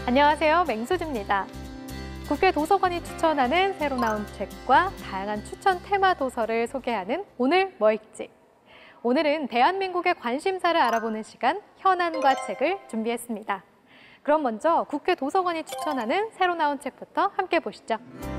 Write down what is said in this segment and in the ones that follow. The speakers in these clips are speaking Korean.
안녕하세요. 맹수지입니다. 국회 도서관이 추천하는 새로 나온 책과 다양한 추천 테마 도서를 소개하는 오늘 뭐 읽지? 오늘은 대한민국의 관심사를 알아보는 시간 현안과 책을 준비했습니다. 그럼 먼저 국회 도서관이 추천하는 새로 나온 책부터 함께 보시죠.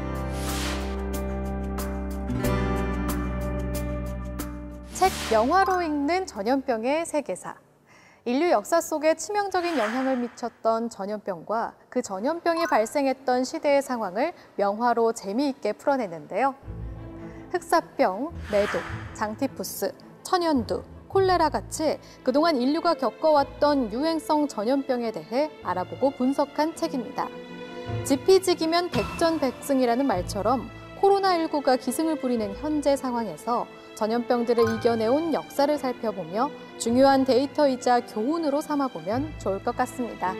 책 영화로 읽는 전염병의 세계사. 인류 역사 속에 치명적인 영향을 미쳤던 전염병과 그 전염병이 발생했던 시대의 상황을 명화로 재미있게 풀어냈는데요. 흑사병, 매독, 장티푸스, 천연두, 콜레라 같이 그동안 인류가 겪어왔던 유행성 전염병에 대해 알아보고 분석한 책입니다. 지피지기면 백전백승이라는 말처럼 코로나19가 기승을 부리는 현재 상황에서 전염병들을 이겨내온 역사를 살펴보며 중요한 데이터이자 교훈으로 삼아보면 좋을 것 같습니다.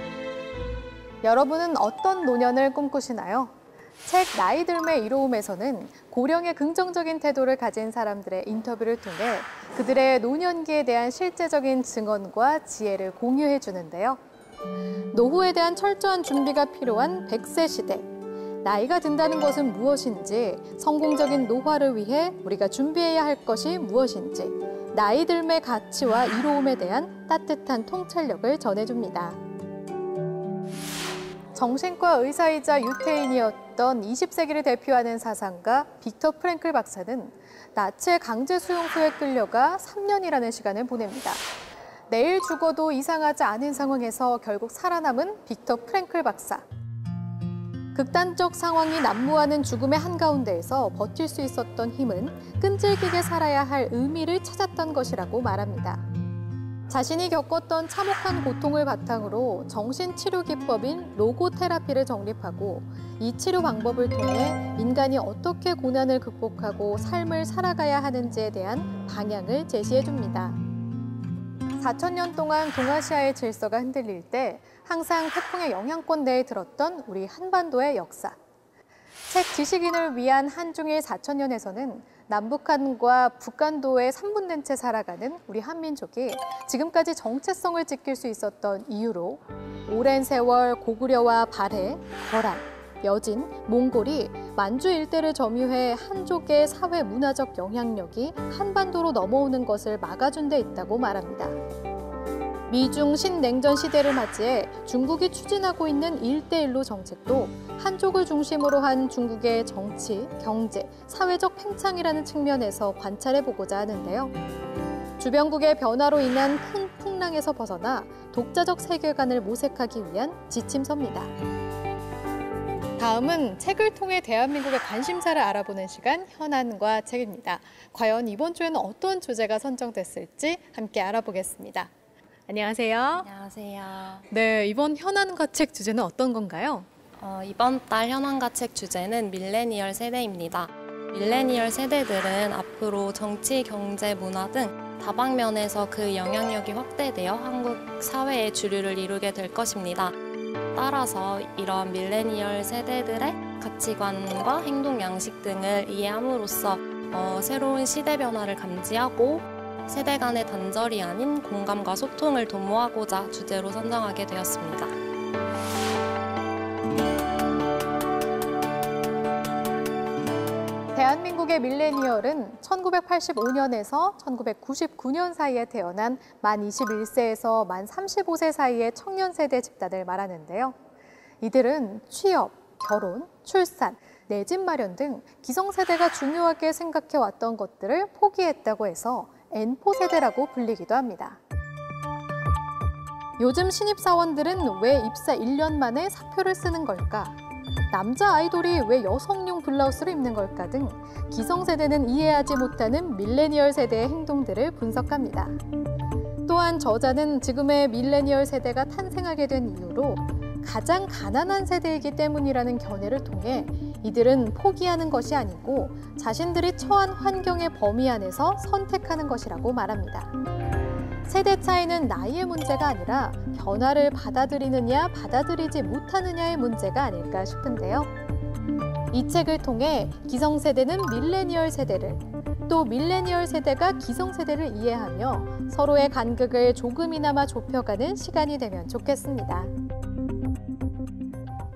여러분은 어떤 노년을 꿈꾸시나요? 책 나이 들매 이로움에서는 고령의 긍정적인 태도를 가진 사람들의 인터뷰를 통해 그들의 노년기에 대한 실제적인 증언과 지혜를 공유해 주는데요. 노후에 대한 철저한 준비가 필요한 100세 시대. 나이가 든다는 것은 무엇인지, 성공적인 노화를 위해 우리가 준비해야 할 것이 무엇인지, 나이 들매 가치와 이로움에 대한 따뜻한 통찰력을 전해줍니다. 정신과 의사이자 유태인이었던 20세기를 대표하는 사상가 빅터 프랭클 박사는 나치의 강제 수용소에 끌려가 3년이라는 시간을 보냅니다. 내일 죽어도 이상하지 않은 상황에서 결국 살아남은 빅터 프랭클 박사. 극단적 상황이 난무하는 죽음의 한가운데에서 버틸 수 있었던 힘은 끈질기게 살아야 할 의미를 찾았던 것이라고 말합니다. 자신이 겪었던 참혹한 고통을 바탕으로 정신치료 기법인 로고테라피를 정립하고 이 치료 방법을 통해 인간이 어떻게 고난을 극복하고 삶을 살아가야 하는지에 대한 방향을 제시해 줍니다. 4,000년 동안 동아시아의 질서가 흔들릴 때 항상 태풍의 영향권 내에 들었던 우리 한반도의 역사. 책 지식인을 위한 한중일 4,000년에서는 남북한과 북한도에 3분된 채 살아가는 우리 한민족이 지금까지 정체성을 지킬 수 있었던 이유로 오랜 세월 고구려와 발해, 거란, 여진, 몽골이 만주 일대를 점유해 한족의 사회 문화적 영향력이 한반도로 넘어오는 것을 막아준 데 있다고 말합니다. 미중 신냉전 시대를 맞이해 중국이 추진하고 있는 1대1로 정책도 한족을 중심으로 한 중국의 정치, 경제, 사회적 팽창이라는 측면에서 관찰해보고자 하는데요. 주변국의 변화로 인한 큰 풍랑에서 벗어나 독자적 세계관을 모색하기 위한 지침서입니다. 다음은 책을 통해 대한민국의 관심사를 알아보는 시간 현안과 책입니다. 과연 이번 주에는 어떤 주제가 선정됐을지 함께 알아보겠습니다. 안녕하세요. 안녕하세요. 네, 이번 현안과 책 주제는 어떤 건가요? 이번 달 현안과 책 주제는 밀레니얼 세대입니다. 밀레니얼 세대들은 앞으로 정치, 경제, 문화 등 다방면에서 그 영향력이 확대되어 한국 사회의 주류를 이루게 될 것입니다. 따라서 이런 밀레니얼 세대들의 가치관과 행동 양식 등을 이해함으로써 새로운 시대 변화를 감지하고 세대 간의 단절이 아닌 공감과 소통을 도모하고자 주제로 선정하게 되었습니다. 대한민국의 밀레니얼은 1985년에서 1999년 사이에 태어난 만 21세에서 만 35세 사이의 청년 세대 집단을 말하는데요. 이들은 취업, 결혼, 출산, 내 집 마련 등 기성세대가 중요하게 생각해왔던 것들을 포기했다고 해서 N포 세대라고 불리기도 합니다. 요즘 신입사원들은 왜 입사 1년 만에 사표를 쓰는 걸까? 남자 아이돌이 왜 여성용 블라우스를 입는 걸까 등 기성세대는 이해하지 못하는 밀레니얼 세대의 행동들을 분석합니다. 또한 저자는 지금의 밀레니얼 세대가 탄생하게 된 이유로 가장 가난한 세대이기 때문이라는 견해를 통해 이들은 포기하는 것이 아니고 자신들이 처한 환경의 범위 안에서 선택하는 것이라고 말합니다. 세대 차이는 나이의 문제가 아니라 변화를 받아들이느냐 받아들이지 못하느냐의 문제가 아닐까 싶은데요. 이 책을 통해 기성세대는 밀레니얼 세대를, 또 밀레니얼 세대가 기성세대를 이해하며 서로의 간극을 조금이나마 좁혀가는 시간이 되면 좋겠습니다.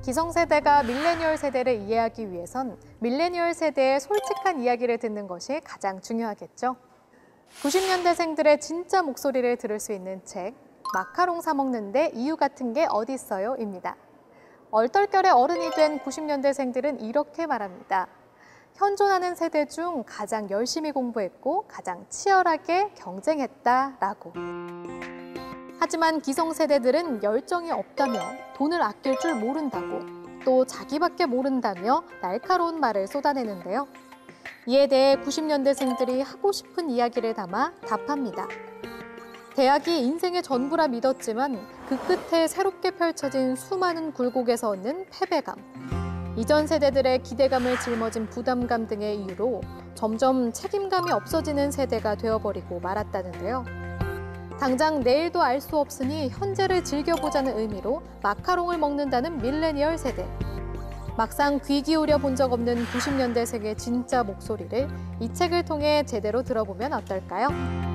기성세대가 밀레니얼 세대를 이해하기 위해선 밀레니얼 세대의 솔직한 이야기를 듣는 것이 가장 중요하겠죠. 90년대생들의 진짜 목소리를 들을 수 있는 책, 마카롱 사 먹는데 이유 같은 게 어디 있어요? 입니다. 얼떨결에 어른이 된 90년대생들은 이렇게 말합니다. 현존하는 세대 중 가장 열심히 공부했고 가장 치열하게 경쟁했다라고. 하지만 기성세대들은 열정이 없다며 돈을 아낄 줄 모른다고, 또 자기밖에 모른다며 날카로운 말을 쏟아내는데요. 이에 대해 90년대생들이 하고 싶은 이야기를 담아 답합니다. 대학이 인생의 전부라 믿었지만 그 끝에 새롭게 펼쳐진 수많은 굴곡에서 얻는 패배감, 이전 세대들의 기대감을 짊어진 부담감 등의 이유로 점점 책임감이 없어지는 세대가 되어버리고 말았다는데요. 당장 내일도 알 수 없으니 현재를 즐겨보자는 의미로 마카롱을 먹는다는 밀레니얼 세대. 막상 귀 기울여 본 적 없는 90년대생의 진짜 목소리를 이 책을 통해 제대로 들어보면 어떨까요?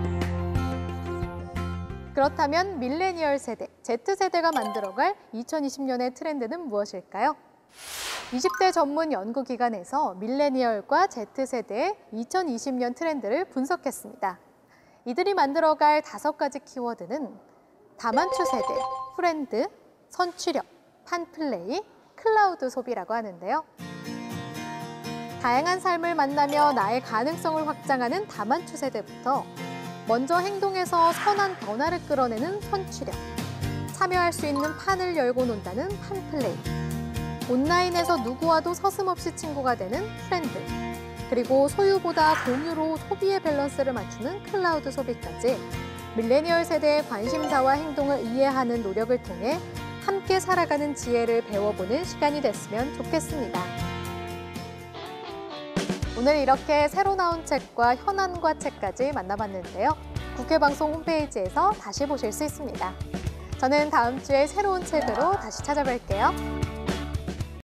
그렇다면 밀레니얼 세대, Z세대가 만들어갈 2020년의 트렌드는 무엇일까요? 20대 전문 연구기관에서 밀레니얼과 Z세대의 2020년 트렌드를 분석했습니다. 이들이 만들어갈 5가지 키워드는 다만추 세대, 프렌드, 선취력, 판플레이, 클라우드 소비라고 하는데요. 다양한 삶을 만나며 나의 가능성을 확장하는 다만추 세대부터 먼저 행동에서 선한 변화를 끌어내는 선취력, 참여할 수 있는 판을 열고 논다는 판플레이, 온라인에서 누구와도 서슴없이 친구가 되는 프렌드, 그리고 소유보다 공유로 소비의 밸런스를 맞추는 클라우드 소비까지 밀레니얼 세대의 관심사와 행동을 이해하는 노력을 통해 함께 살아가는 지혜를 배워보는 시간이 됐으면 좋겠습니다. 오늘 이렇게 새로 나온 책과 현안과 책까지 만나봤는데요. 국회방송 홈페이지에서 다시 보실 수 있습니다. 저는 다음 주에 새로운 책으로 다시 찾아뵐게요.